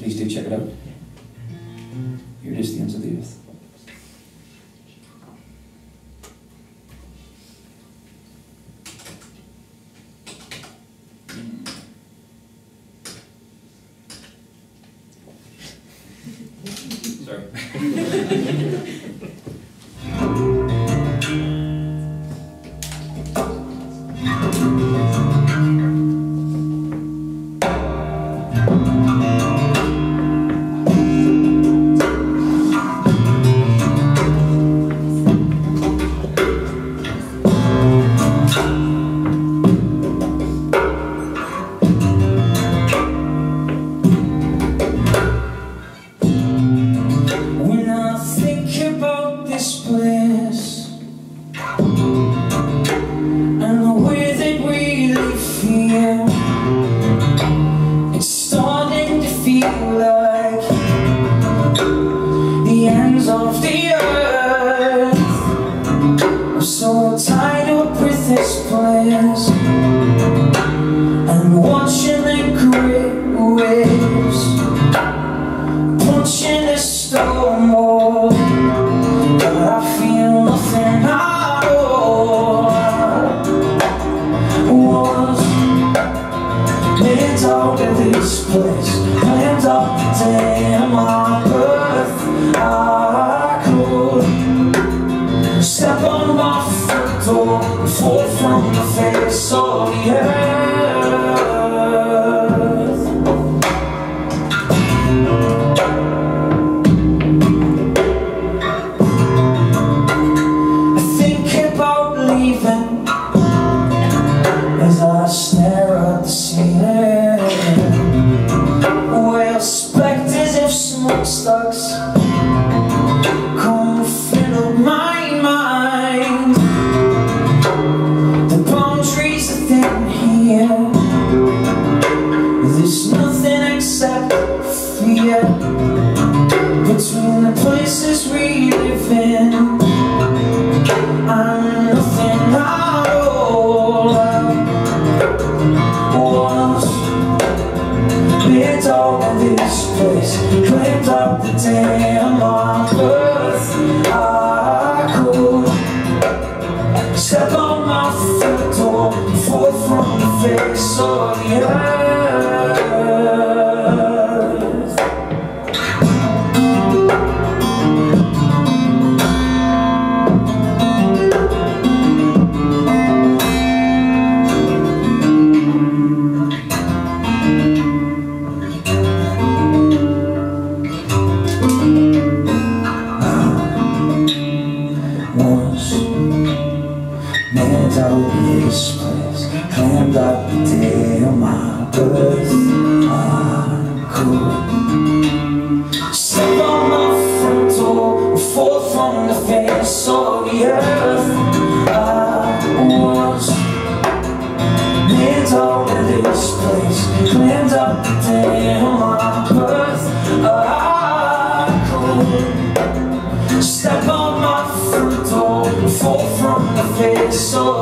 please do check it out. Here it is, The Ends of the Earth. Sorry. Of the earth, I'm so tired of with this place and watching the great waves punching the stone wall, but I feel nothing at all. Was made out of this place, planned up the day of my birth. I could step on my front door and fall from the face of the earth. I think about leaving as I stare at the ceiling, where spectres of smokestacks come fill my mind. The palm trees are thin here, there's nothing except fear between the places we live in and nothing at all. Was made out of this place, claimed up the day of my birth. I could step on my front door, fall from the face of the earth. Made out of this place, planned up the day of my birth. I could step on my front door and fall from the face of the earth. I was made out of this place, planned up the day of my birth. I could step on my front door and fall from the face of